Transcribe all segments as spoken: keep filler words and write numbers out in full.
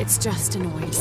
It's just a noise.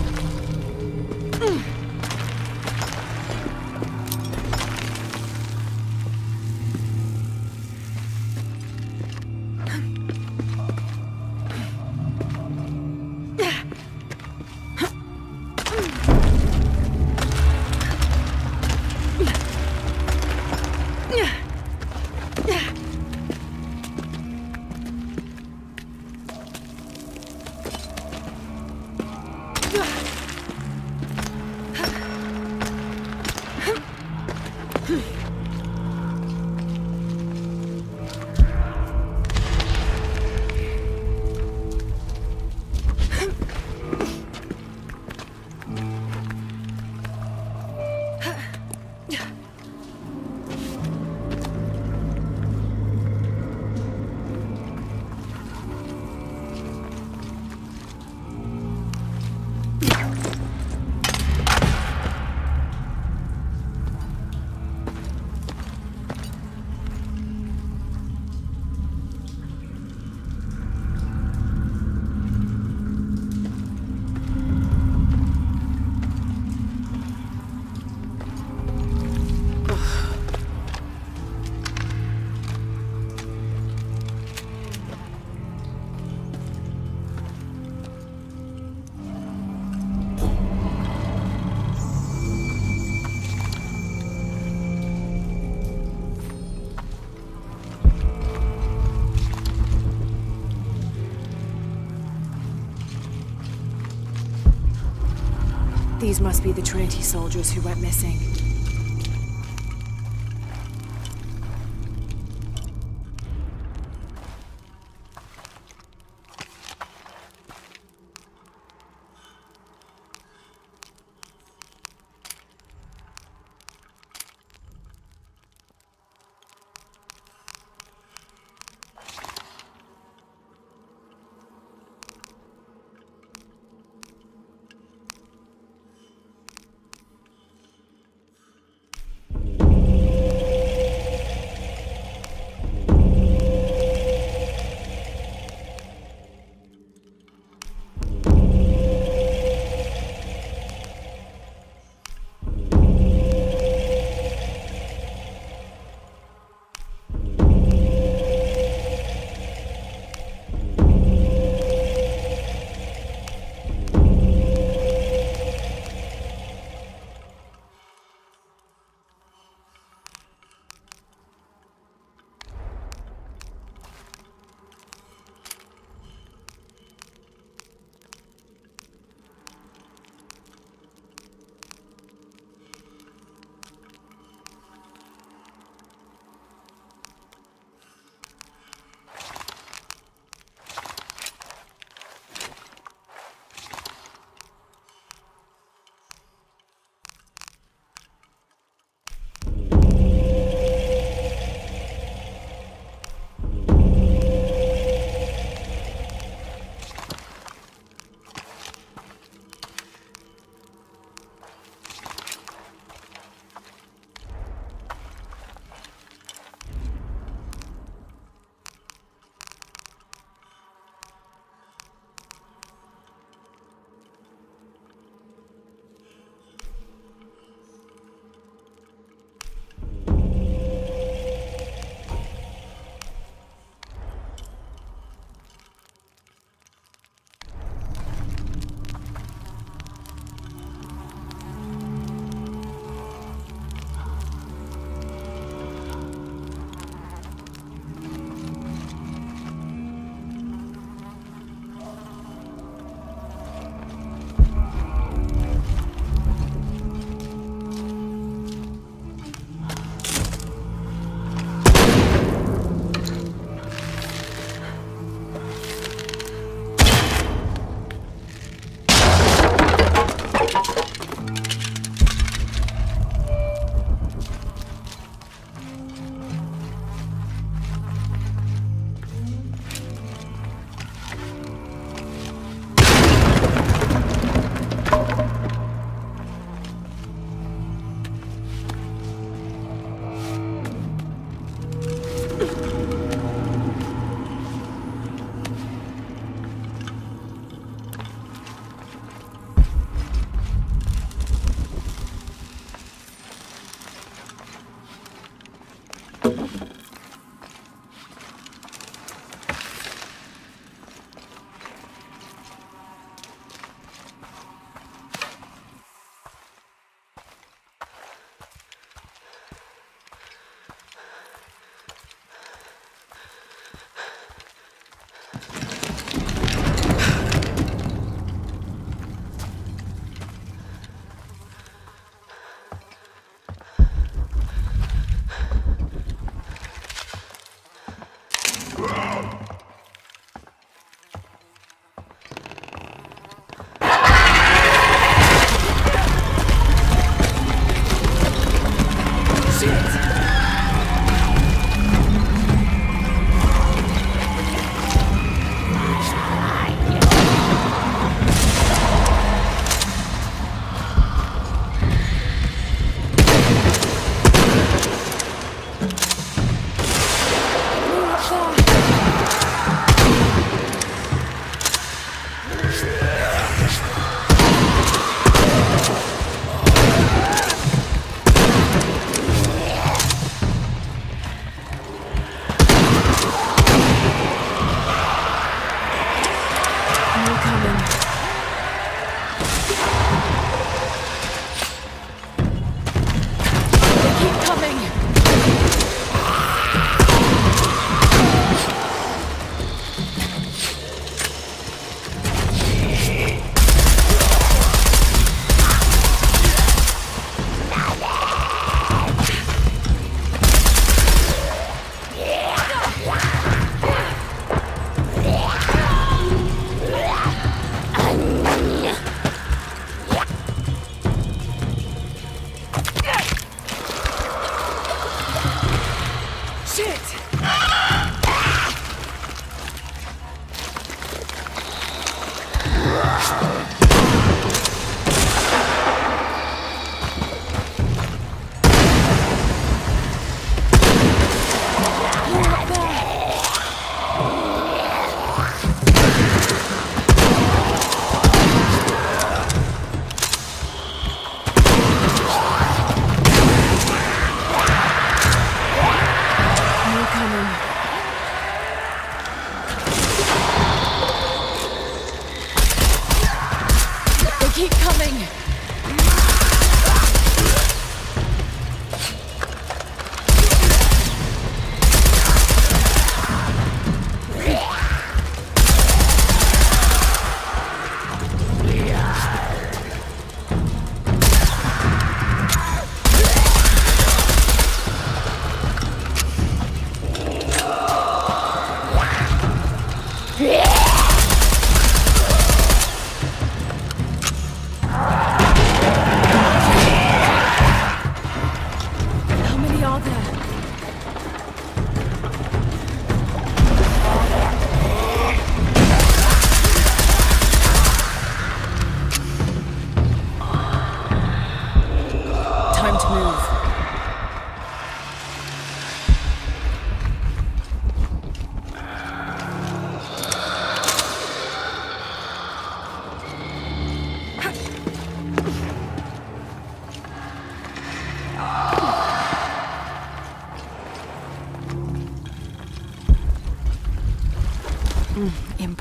These must be the Trinity soldiers who went missing.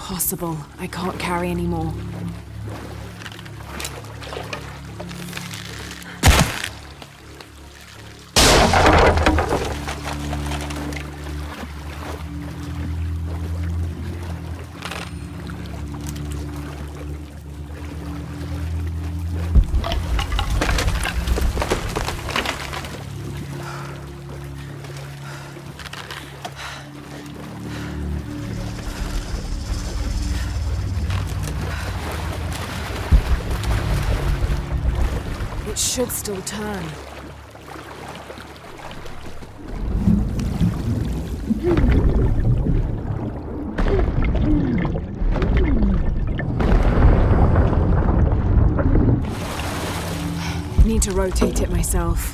Impossible. I can't carry anymore. Should still turn. Need to rotate it myself.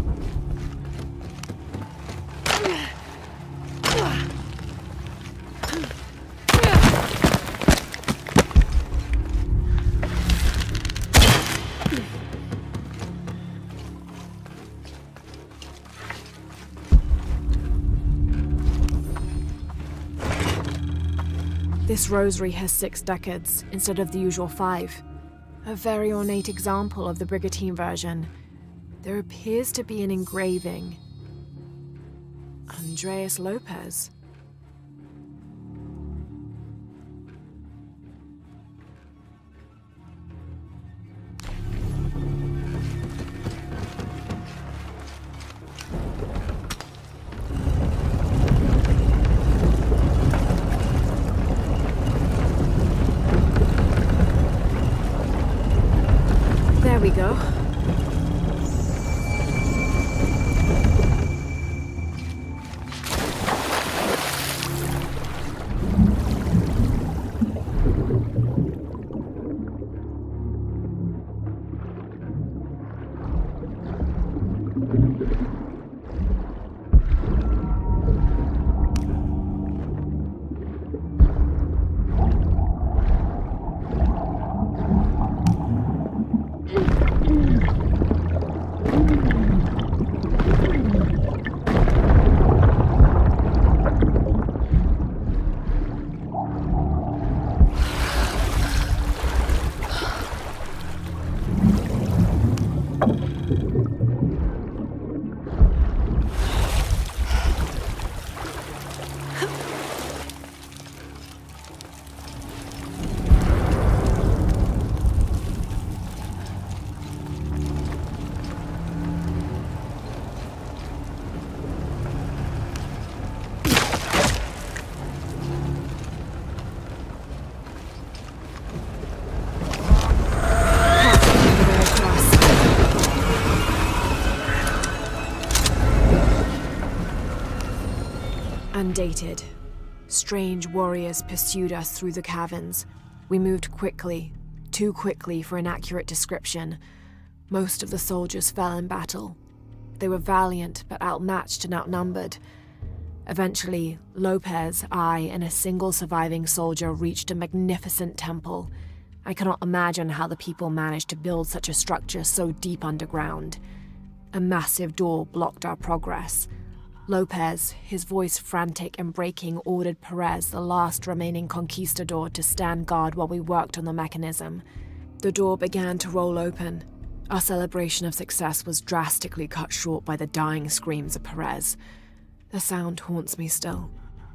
This rosary has six decades instead of the usual five. A very ornate example of the brigantine version. There appears to be an engraving. Andreas Lopez. There we go. Undated. Strange warriors pursued us through the caverns. We moved quickly, too quickly for an accurate description. Most of the soldiers fell in battle. They were valiant, but outmatched and outnumbered. Eventually, Lopez, I, and a single surviving soldier reached a magnificent temple. I cannot imagine how the people managed to build such a structure so deep underground. A massive door blocked our progress. Lopez, his voice frantic and breaking, ordered Perez, the last remaining conquistador, to stand guard while we worked on the mechanism. The door began to roll open. Our celebration of success was drastically cut short by the dying screams of Perez. The sound haunts me still.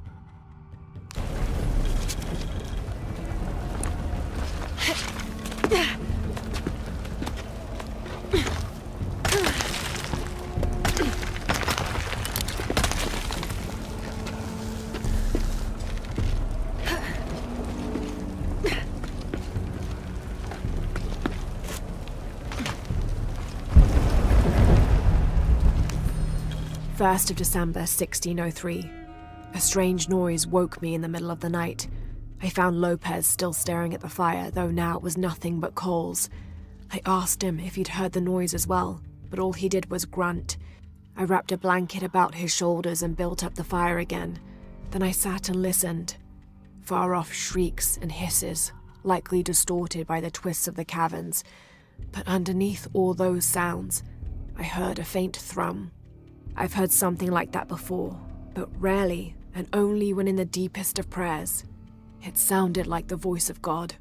first of December, sixteen oh three. A strange noise woke me in the middle of the night. I found Lopez still staring at the fire, though now it was nothing but coals. I asked him if he'd heard the noise as well, but all he did was grunt. I wrapped a blanket about his shoulders and built up the fire again. Then I sat and listened. Far-off shrieks and hisses, likely distorted by the twists of the caverns. But underneath all those sounds, I heard a faint thrum. I've heard something like that before, but rarely, and only when in the deepest of prayers. It sounded like the voice of God.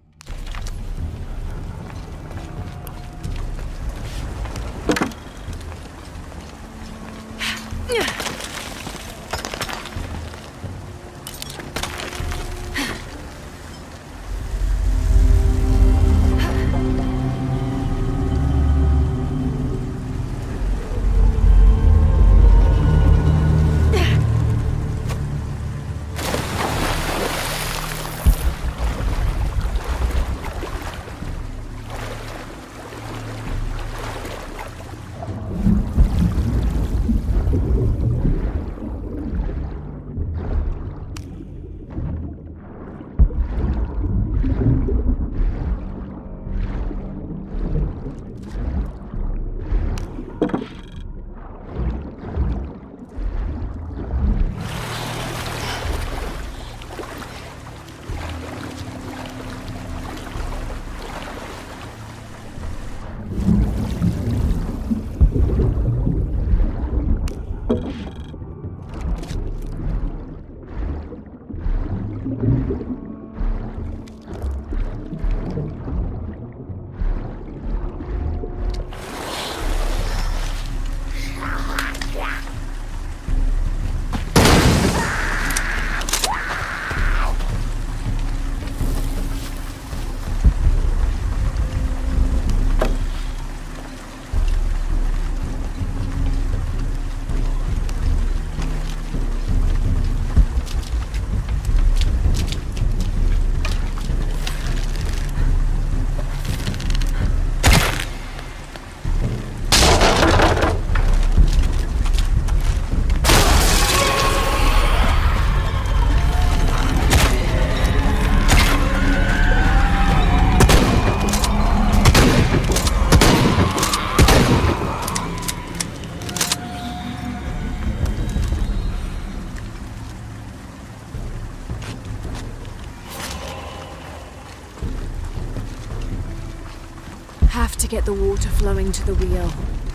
Have to get the water flowing to the wheel.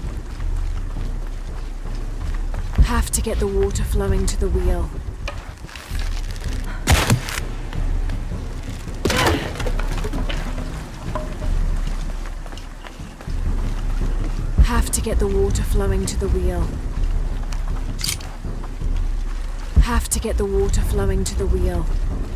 Have to get the water flowing to the wheel. Have to get the water flowing to the wheel. Have to get the water flowing to the wheel.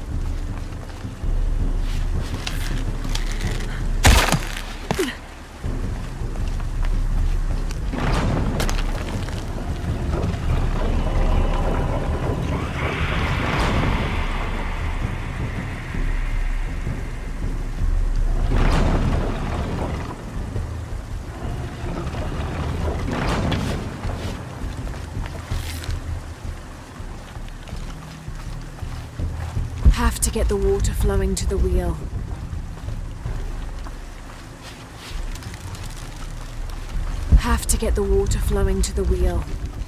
Have to get the water flowing to the wheel. Have to get the water flowing to the wheel.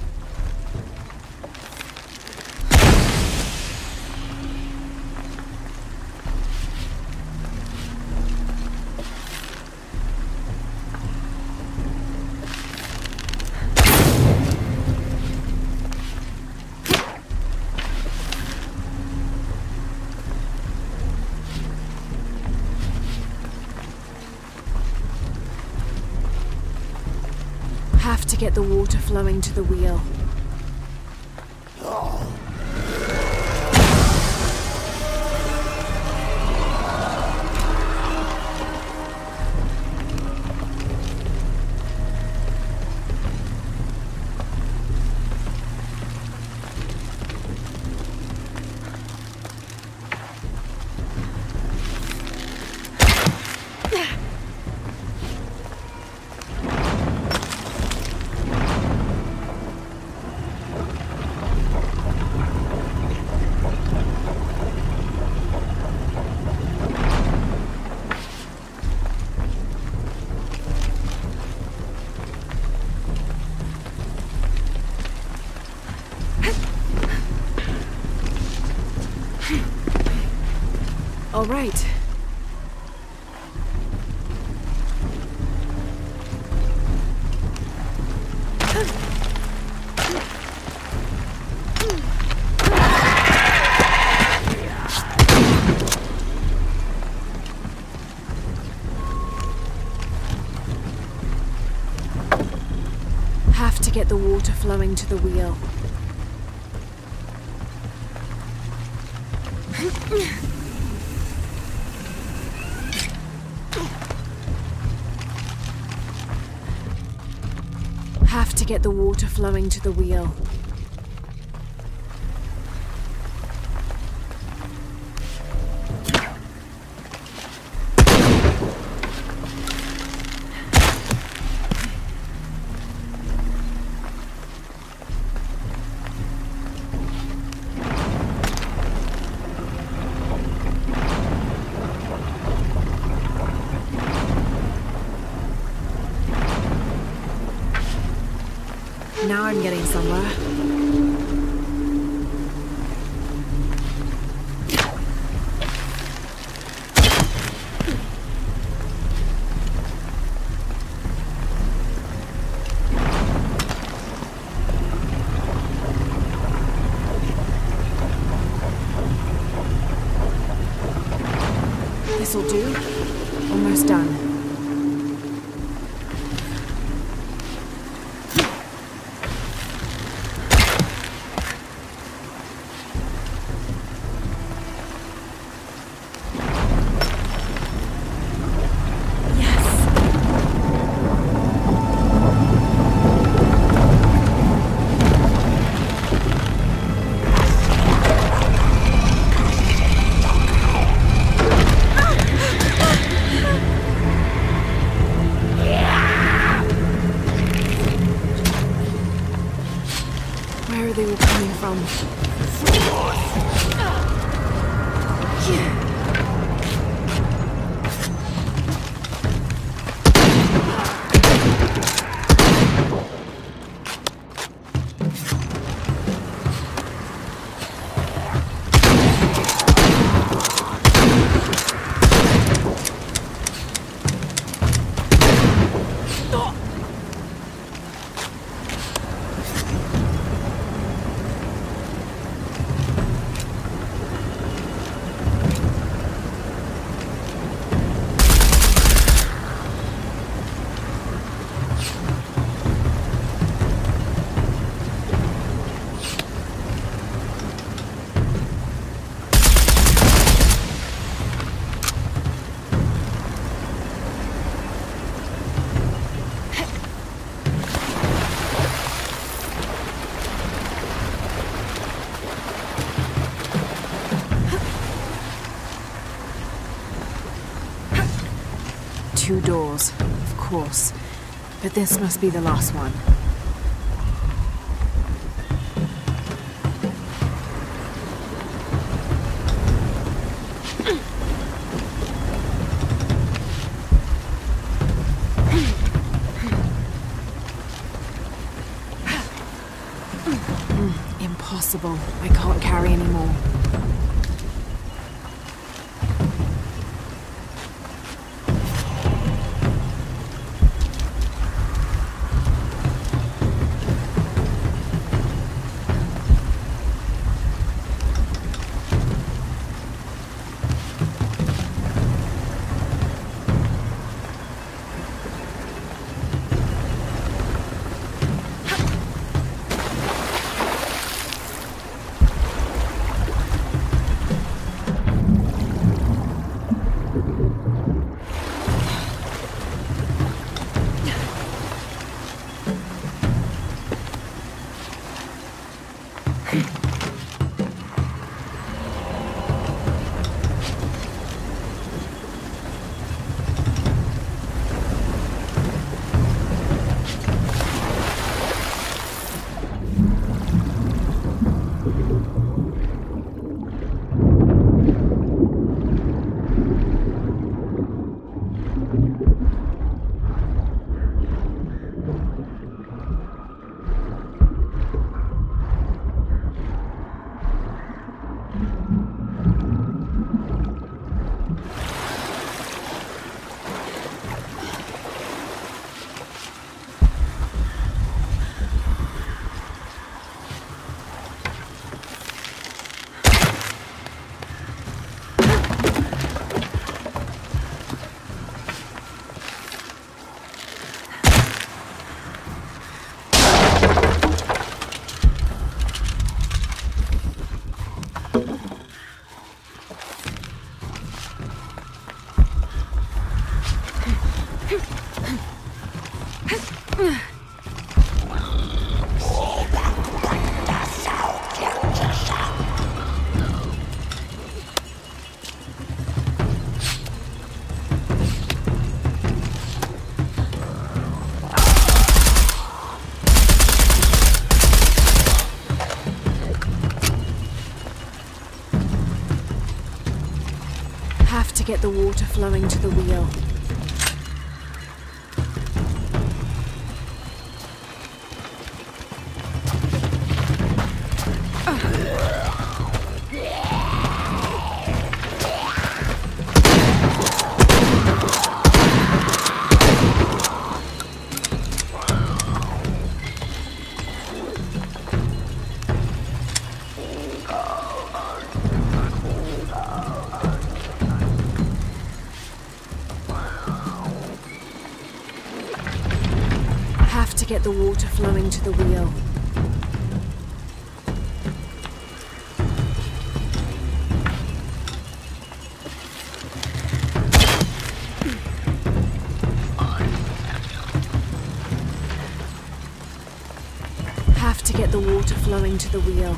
Have to get the water flowing to the wheel. All right. Have to get the water flowing to the wheel. Have to get the water flowing to the wheel. Now I'm getting somewhere. This'll do. Almost done. Where are they all coming from? Two doors, of course. But this must be the last one. Impossible. I can't carry anymore. get the water flowing to the wheel. Have to get the water flowing to the wheel. Have to get the water flowing to the wheel.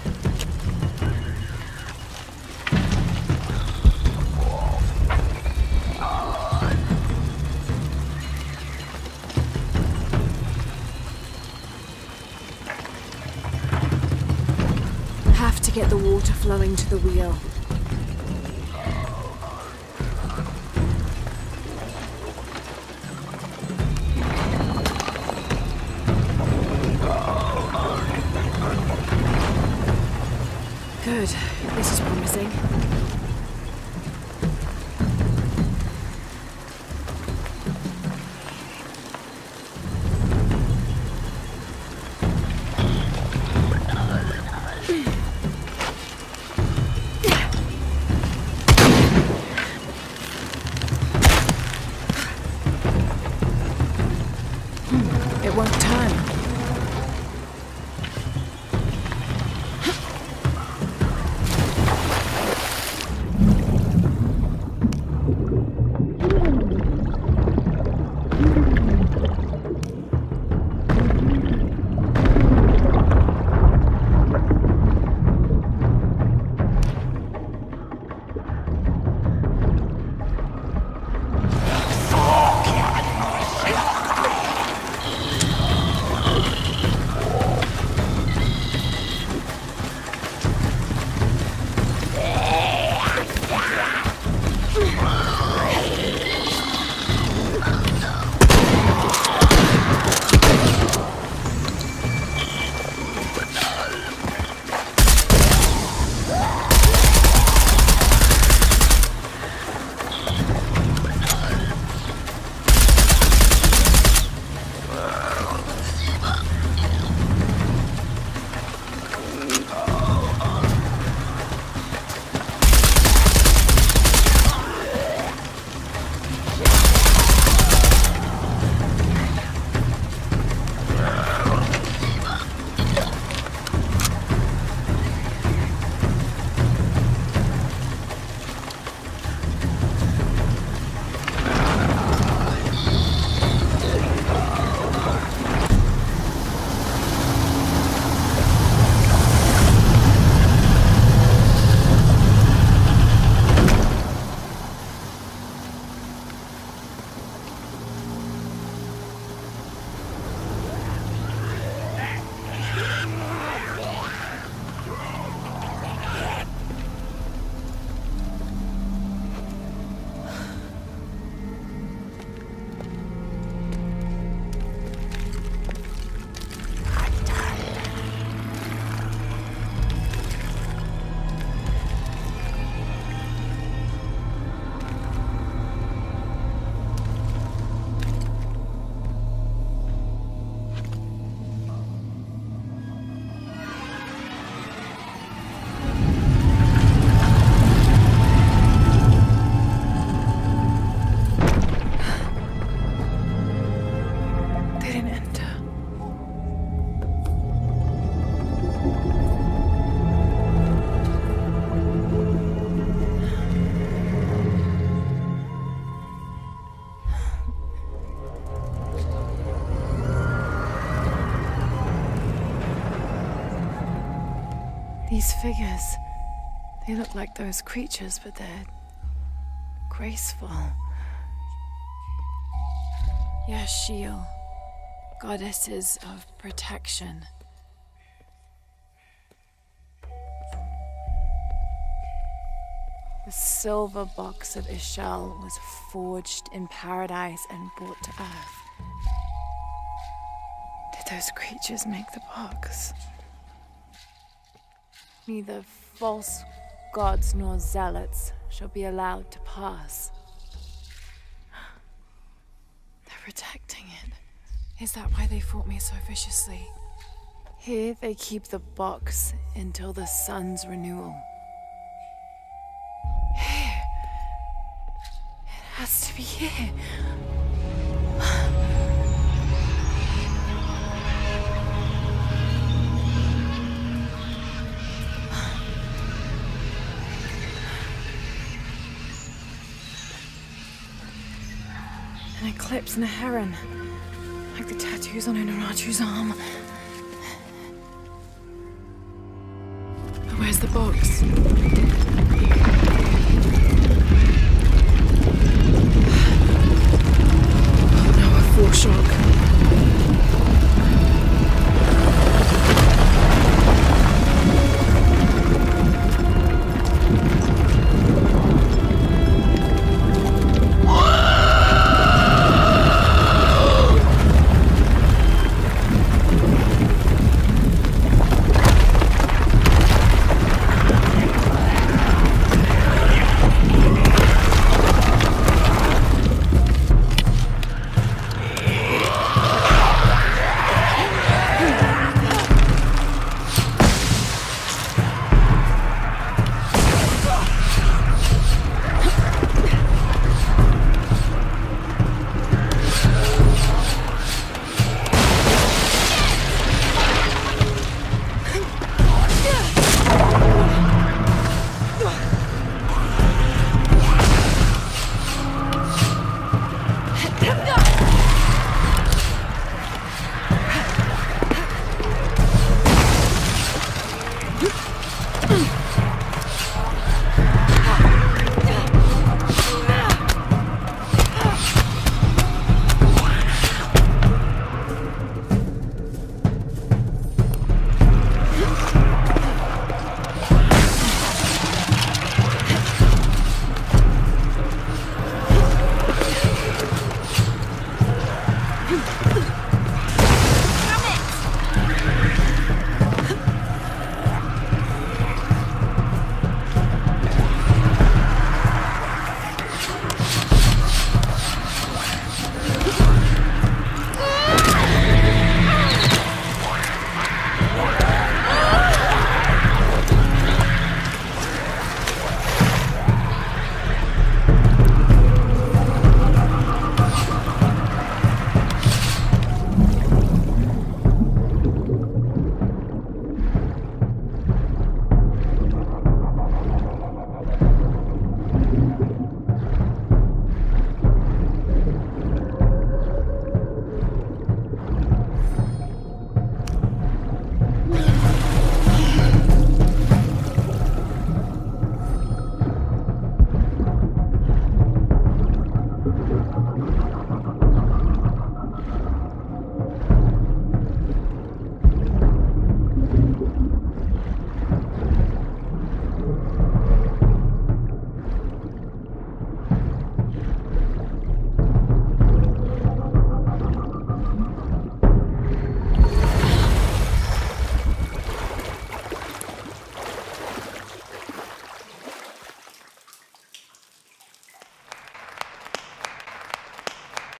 Have to get the water flowing to the wheel. Good. This is promising. It won't turn. These figures, they look like those creatures, but they're graceful. Yashil, goddesses of protection. The silver box of Ishal was forged in paradise and brought to Earth. Did those creatures make the box? Neither false gods nor zealots shall be allowed to pass. They're protecting it. Is that why they fought me so viciously? Here they keep the box until the sun's renewal. Here. It has to be here. An eclipse and a heron, like the tattoos on Unaratu's arm. But where's the box? Oh no, a foreshock.